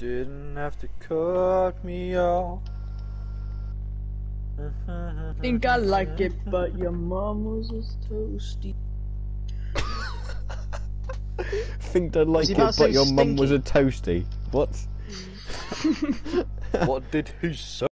Didn't have to cut me off. Think I like it, but your mom was just toasty. Think I like he it, about to but say your mum was a stinky? toasty. What? What did he say?